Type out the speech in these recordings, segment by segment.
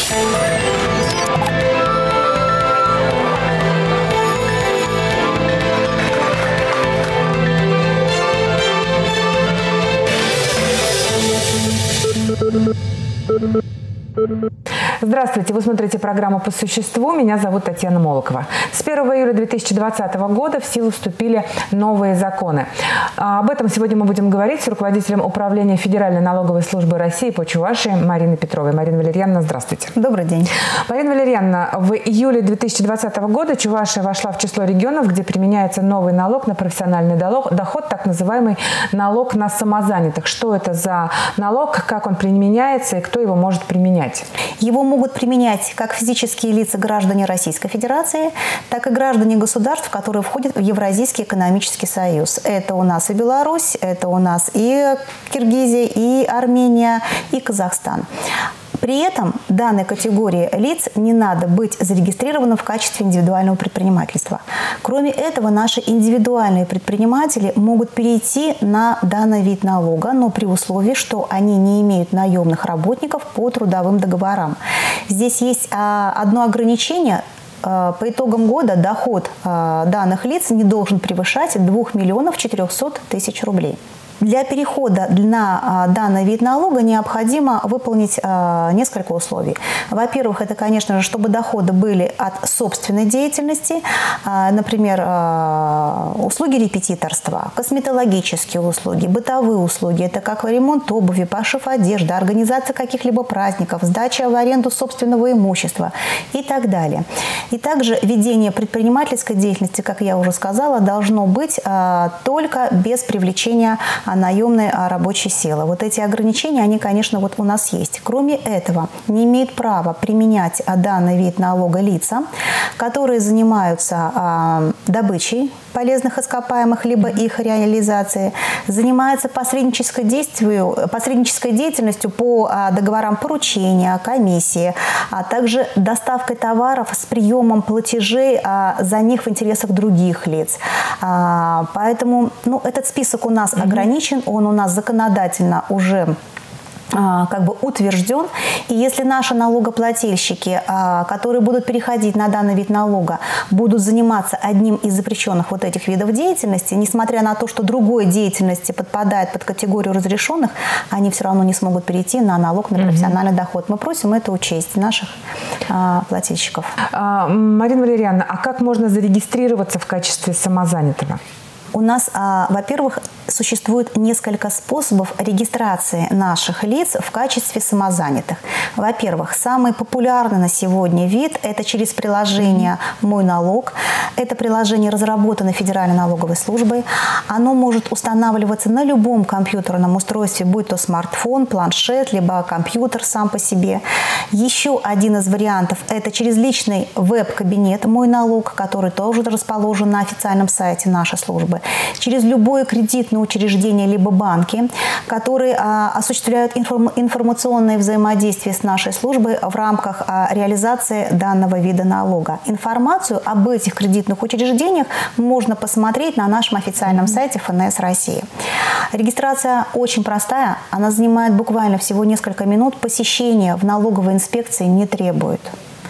Здравствуйте, вы смотрите программу «По существу». Меня зовут Татьяна Молокова. С 1 июля 2020 года в силу вступили новые законы. Об этом сегодня мы будем говорить с руководителем управления Федеральной налоговой службы России по Чувашии Мариной Петровой. Марина Валерьяновна, здравствуйте. Добрый день. Марина Валерьяновна, в июле 2020 года Чувашия вошла в число регионов, где применяется новый налог на профессиональный доход, так называемый налог на самозанятых. Что это за налог, как он применяется и кто его может применять? Его могут применять как физические лица граждане Российской Федерации, так и граждане государств, которые входят в Евразийский экономический союз. Это у нас и Беларусь, это у нас и Киргизия, и Армения, и Казахстан. При этом данной категории лиц не надо быть зарегистрированным в качестве индивидуального предпринимательства. Кроме этого, наши индивидуальные предприниматели могут перейти на данный вид налога, но при условии, что они не имеют наемных работников по трудовым договорам. Здесь есть одно ограничение. По итогам года доход данных лиц не должен превышать 2 400 000 рублей. Для перехода на данный вид налога необходимо выполнить несколько условий. Во-первых, это, конечно же, чтобы доходы были от собственной деятельности, например, услуги репетиторства, косметологические услуги, бытовые услуги, это как ремонт обуви, пошив одежды, организация каких-либо праздников, сдача в аренду собственного имущества и так далее. И также ведение предпринимательской деятельности, как я уже сказала, должно быть только без привлечения наемной рабочей силы. Вот эти ограничения, они, конечно, вот у нас есть. Кроме этого, не имеют права применять данный вид налога лица, которые занимаются добычей полезных ископаемых, либо их реализацией, занимаются посреднической деятельностью по договорам поручения, комиссии, а также доставкой товаров с приемом платежей за них в интересах других лиц. Поэтому этот список у нас ограничен, он у нас законодательно уже утвержден. И если наши налогоплательщики, которые будут переходить на данный вид налога, будут заниматься одним из запрещенных вот этих видов деятельности, несмотря на то, что другой деятельности подпадает под категорию разрешенных, они все равно не смогут перейти на налог на профессиональный доход. Мы просим это учесть наших плательщиков. Марина Валерьяновна, а как можно зарегистрироваться в качестве самозанятого? У нас, во-первых, существует несколько способов регистрации наших лиц в качестве самозанятых. Во-первых, самый популярный на сегодня вид – это через приложение «Мой налог». Это приложение разработано Федеральной налоговой службой. Оно может устанавливаться на любом компьютерном устройстве, будь то смартфон, планшет, либо компьютер сам по себе. Еще один из вариантов – это через личный веб-кабинет «Мой налог», который тоже расположен на официальном сайте нашей службы. Через любое кредитное учреждение либо банки, которые осуществляют информационное взаимодействие с нашей службой в рамках реализации данного вида налога. Информацию об этих кредитных учреждениях можно посмотреть на нашем официальном сайте ФНС России. Регистрация очень простая, она занимает буквально всего несколько минут, посещения в налоговой инспекции не требует.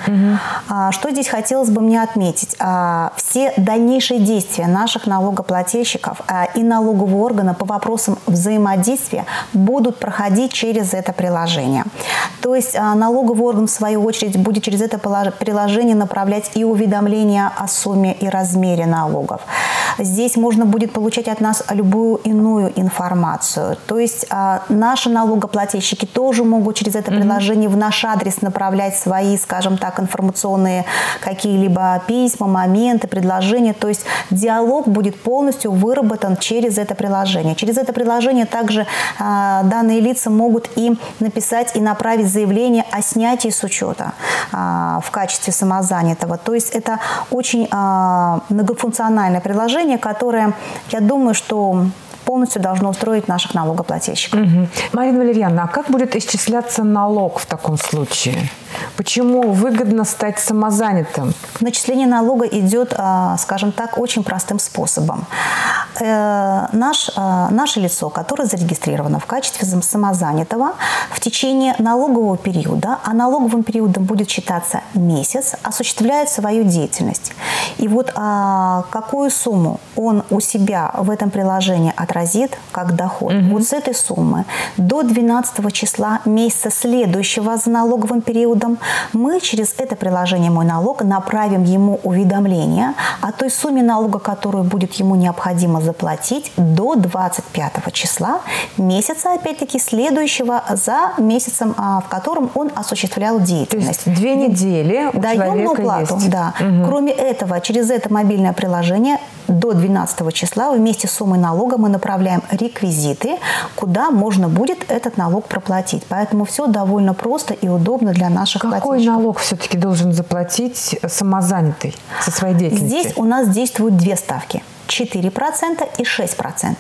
Что здесь хотелось бы мне отметить? Все дальнейшие действия наших налогоплательщиков и налогового органа по вопросам взаимодействия будут проходить через это приложение. То есть налоговый орган, в свою очередь, будет через это приложение направлять и уведомления о сумме и размере налогов. Здесь можно будет получать от нас любую иную информацию. То есть наши налогоплательщики тоже могут через это приложение в наш адрес направлять свои, скажем так, информационные какие-либо письма, моменты, предложения. То есть диалог будет полностью выработан через это приложение. Через это приложение также данные лица могут и написать и направить заявление о снятии с учета в качестве самозанятого. То есть это очень многофункциональное приложение, которое, я думаю, что полностью должно устроить наших налогоплательщиков. Марина Валерьяновна, а как будет исчисляться налог в таком случае? Почему выгодно стать самозанятым? Начисление налога идет, скажем так, очень простым способом. наше лицо, которое зарегистрировано в качестве самозанятого, в течение налогового периода, а налоговым периодом будет считаться месяц, осуществляет свою деятельность. И вот какую сумму он у себя в этом приложении отразит как доход, вот с этой суммы до 12 числа месяца следующего за налоговым периодом мы через это приложение «Мой налог» направим ему уведомление о той сумме налога, которую будет ему необходимо заплатить до 25 числа месяца, опять-таки, следующего за месяцем, в котором он осуществлял деятельность. То есть 2 недели у даем на уплату, есть. Да. Кроме этого, через это мобильное приложение до 12 числа вместе с суммой налога мы направляем реквизиты, куда можно будет этот налог проплатить. Поэтому все довольно просто и удобно для наших плательщиков. Какой налог все-таки должен заплатить самозанятый со своей деятельностью? Здесь у нас действуют 2 ставки. 4% и 6%.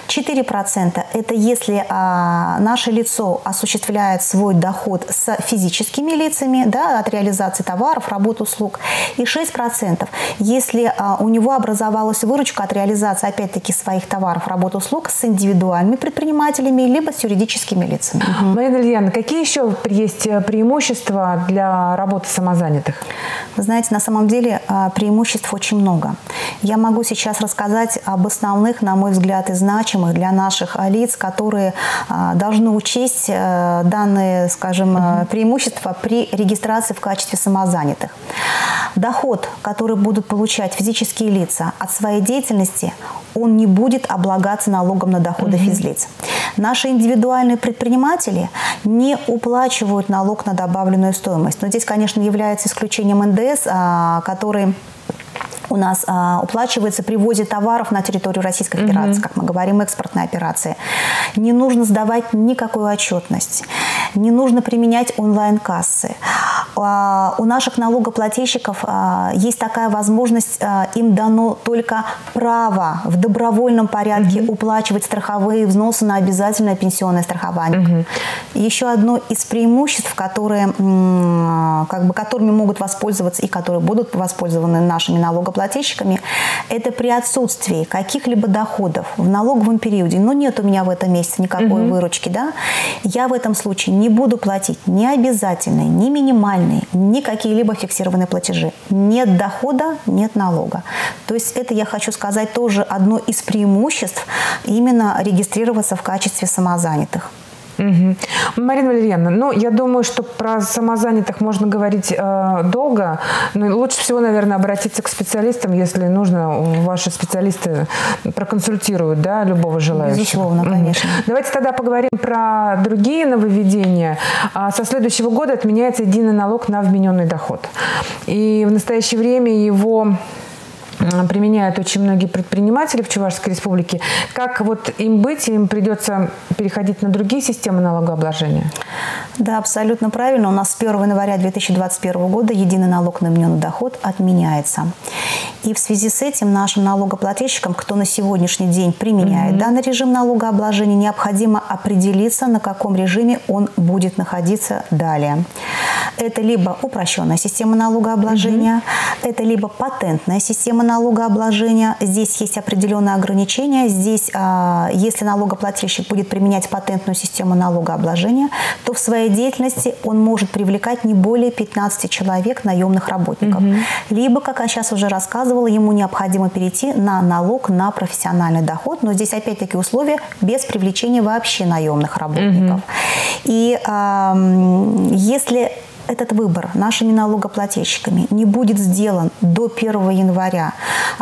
4% – это если наше лицо осуществляет свой доход с физическими лицами, да, от реализации товаров, работ, услуг. И 6% – если у него образовалась выручка от реализации, опять-таки, своих товаров, работ, услуг с индивидуальными предпринимателями, либо с юридическими лицами. Марина Ильяновна, какие еще есть преимущества для работы самозанятых? Вы знаете, на самом деле преимуществ очень много. Я могу сейчас рассказать об основных, на мой взгляд, и значимых для наших лиц, которые должны учесть данные, скажем, преимущества при регистрации в качестве самозанятых. Доход, который будут получать физические лица от своей деятельности, он не будет облагаться налогом на доходы физлиц. Наши индивидуальные предприниматели не уплачивают налог на добавленную стоимость. Но здесь, конечно, является исключением НДС, который у нас уплачивается при ввозе товаров на территорию Российской Федерации, как мы говорим, экспортные операции. Не нужно сдавать никакую отчетность, не нужно применять онлайн-кассы. У наших налогоплательщиков есть такая возможность, им дано только право в добровольном порядке уплачивать страховые взносы на обязательное пенсионное страхование. Еще одно из преимуществ, которыми могут воспользоваться и которые будут воспользованы нашими налогоплательщиками, это при отсутствии каких-либо доходов в налоговом периоде, но нет у меня в этом месяце никакой выручки, да, я в этом случае не буду платить ни обязательные, ни минимальные, ни какие-либо фиксированные платежи. Нет дохода, нет налога. То есть это, я хочу сказать, тоже одно из преимуществ именно регистрироваться в качестве самозанятых. Марина Валерьяновна, я думаю, что про самозанятых можно говорить долго, но лучше всего, наверное, обратиться к специалистам, если нужно, ваши специалисты проконсультируют, да, любого желающего. Безусловно, конечно. Давайте тогда поговорим про другие нововведения. Со следующего года отменяется единый налог на вмененный доход. И в настоящее время его применяют очень многие предприниматели в Чувашской республике. Как вот им быть? Им придется переходить на другие системы налогообложения? Да, абсолютно правильно. У нас с 1 января 2021 года единый налог на вмененный доход отменяется. И в связи с этим нашим налогоплательщикам, кто на сегодняшний день применяет данный режим налогообложения, необходимо определиться, на каком режиме он будет находиться далее. Это либо упрощенная система налогообложения, это либо патентная система налогообложения. Здесь есть определенные ограничения. Здесь, если налогоплательщик будет применять патентную систему налогообложения, то в своей деятельности он может привлекать не более 15 человек наемных работников. Либо, как я сейчас уже рассказывала, ему необходимо перейти на налог на профессиональный доход. Но здесь опять-таки условия без привлечения вообще наемных работников. И если этот выбор нашими налогоплательщиками не будет сделан до 1 января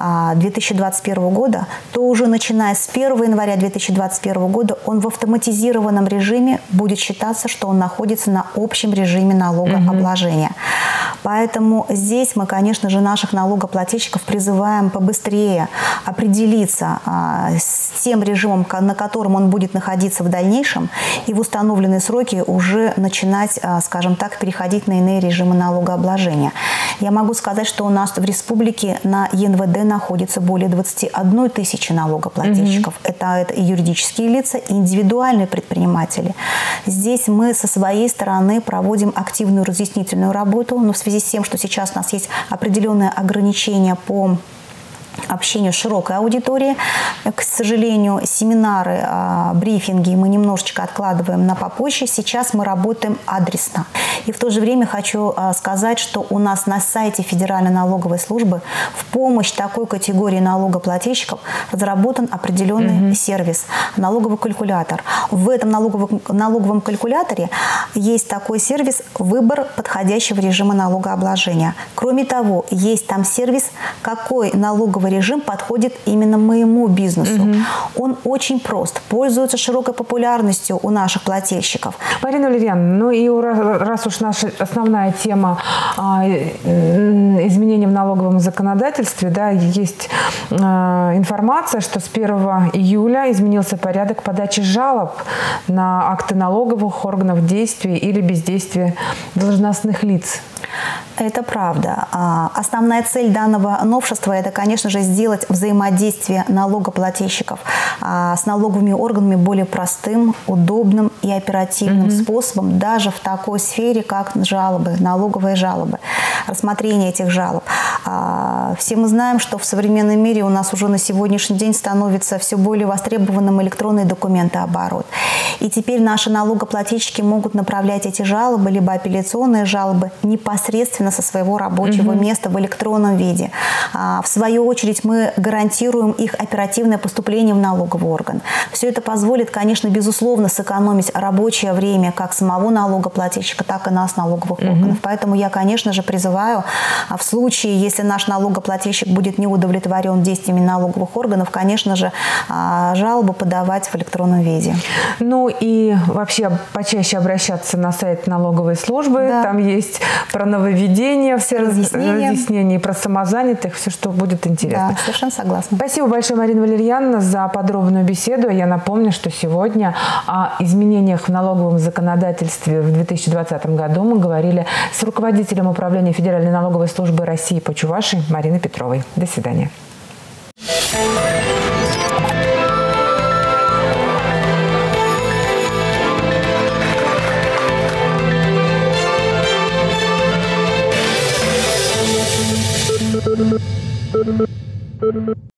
2021 года, то уже начиная с 1 января 2021 года он в автоматизированном режиме будет считаться, что он находится на общем режиме налогообложения. Поэтому здесь мы, конечно же, наших налогоплательщиков призываем побыстрее определиться с тем режимом, на котором он будет находиться в дальнейшем, и в установленные сроки уже начинать, скажем так, переходить на иные режимы налогообложения. Я могу сказать, что у нас в республике на ЕНВД находится более 21 тысячи налогоплательщиков. Это и юридические лица, и индивидуальные предприниматели. Здесь мы со своей стороны проводим активную разъяснительную работу, но в связи с тем, что сейчас у нас есть определенные ограничения по общению с широкой аудиторией. К сожалению, семинары, брифинги мы немножечко откладываем на попозже. Сейчас мы работаем адресно. И в то же время хочу сказать, что у нас на сайте Федеральной налоговой службы в помощь такой категории налогоплательщиков разработан определенный сервис – налоговый калькулятор. В этом налоговом калькуляторе есть такой сервис «Выбор подходящего режима налогообложения». Кроме того, есть там сервис «Какой налоговый режим подходит именно моему бизнесу». Он очень прост, пользуется широкой популярностью у наших плательщиков. Марина Валерьяновна, ну и раз уж наша основная тема изменений в налоговом законодательстве, да, есть информация, что с 1 июля изменился порядок подачи жалоб на акты налоговых органов действия или бездействия должностных лиц. Это правда. Основная цель данного новшества – это, конечно же, сделать взаимодействие налогоплательщиков с налоговыми органами более простым, удобным и оперативным способом, даже в такой сфере, как жалобы, налоговые жалобы, рассмотрение этих жалоб. Все мы знаем, что в современном мире у нас уже на сегодняшний день становится все более востребованным электронный документооборот. И теперь наши налогоплательщики могут направлять эти жалобы, либо апелляционные жалобы, непосредственно со своего рабочего места в электронном виде. В свою очередь мы гарантируем их оперативное поступление в налоговый орган. Все это позволит, конечно, безусловно, сэкономить рабочее время как самого налогоплательщика, так и нас, налоговых органов. Поэтому я, конечно же, призываю в случае, если наш налогоплательщик будет не удовлетворен действиями налоговых органов, конечно же, жалобу подавать в электронном виде. Ну и вообще почаще обращаться на сайт налоговой службы. Да. Там есть про нововведения, все разъяснения, про самозанятых, все, что будет интересно. Да, совершенно согласна. Спасибо большое, Марина Валерьяновна, за подробную беседу. Я напомню, что сегодня о изменениях в налоговом законодательстве в 2020 году мы говорили с руководителем управления Федеральной налоговой службы России по Чувашии Мариной Петровой. До свидания.